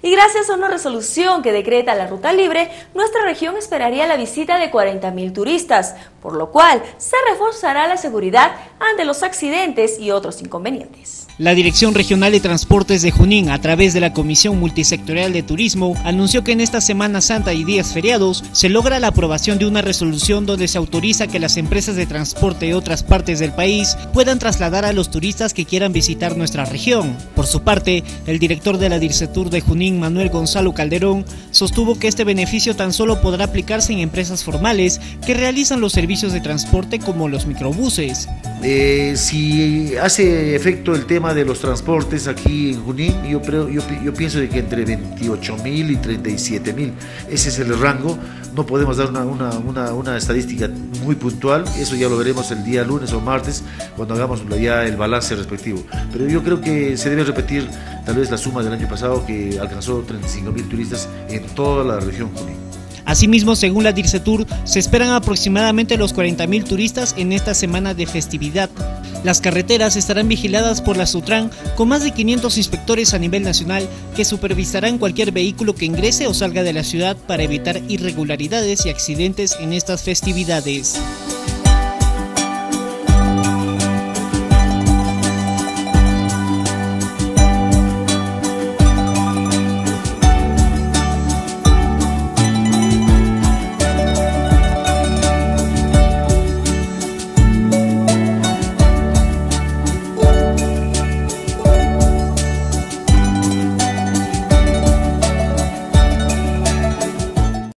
Y gracias a una resolución que decreta la ruta libre, nuestra región esperaría la visita de 40.000 turistas, por lo cual se reforzará la seguridad ante los accidentes y otros inconvenientes. La Dirección Regional de Transportes de Junín, a través de la Comisión Multisectorial de Turismo, anunció que en esta Semana Santa y días feriados se logra la aprobación de una resolución donde se autoriza que las empresas de transporte de otras partes del país puedan trasladar a los turistas que quieran visitar nuestra región. Por su parte, el director de la DIRCETUR de Junín, Manuel Gonzalo Calderón, sostuvo que este beneficio tan solo podrá aplicarse en empresas formales que realizan los servicios de transporte como los microbuses. Si hace efecto el tema de los transportes aquí en Junín, yo pienso de que entre 28.000 y 37.000, ese es el rango. No podemos dar una estadística muy puntual, eso ya lo veremos el día lunes o martes cuando hagamos ya el balance respectivo, pero yo creo que se debe repetir tal vez la suma del año pasado, que alcanzó 35.000 turistas en toda la región Junín. Asimismo, según la DIRCETUR, se esperan aproximadamente los 40.000 turistas en esta semana de festividad. Las carreteras estarán vigiladas por la SUTRAN con más de 500 inspectores a nivel nacional que supervisarán cualquier vehículo que ingrese o salga de la ciudad para evitar irregularidades y accidentes en estas festividades.